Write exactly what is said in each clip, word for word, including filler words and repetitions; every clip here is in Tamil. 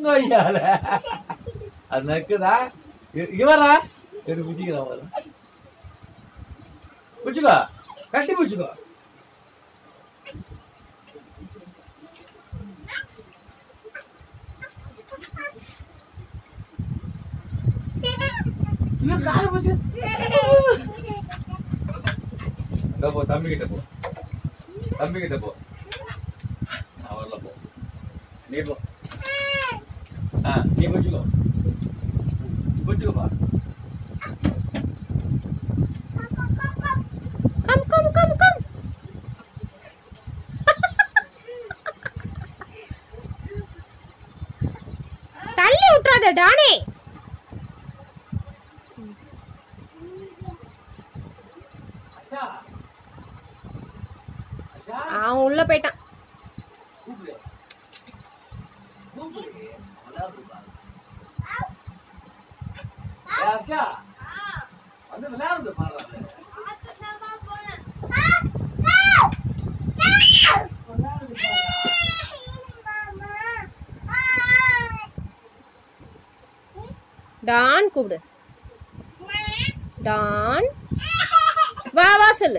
நோயால அது நக்குதா இவரா எடுத்து பிடிச்சிக்கிறான் வர பிடிச்சிக்கோ கட்டி பிடிச்சிக்கோ இன்னும் காலை பிடிச்சி போ தம்பி கிட்ட போ தம்பி கிட்ட போ நான் வரல போ நீ போ ஆ நீ பிடிச்சிக்கோ பிடிச்சிக்கோப்பா கம் கம் கம் கம் தள்ளி விட்டுறாத டானே அவன் உள்ள போயிட்டான் டான் கூப்பிடு டான் வா வா சொல்லு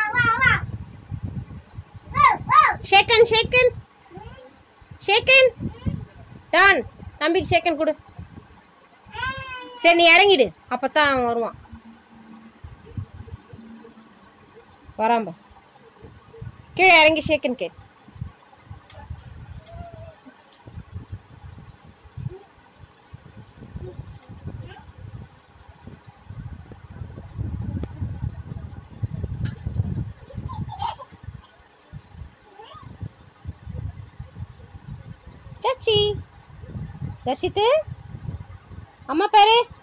ஷேக்கன் ஷேக்கன் ஷேக்கன் டான் தம்பிக்கு ஷேக்கன் கொடு சரி நீ இறங்கிடு அப்பதான் அவன் வருவான் வராம்பா கீழே இறங்கி ஷேக்கன் கே தர்ஷித்து அம்மா பேரு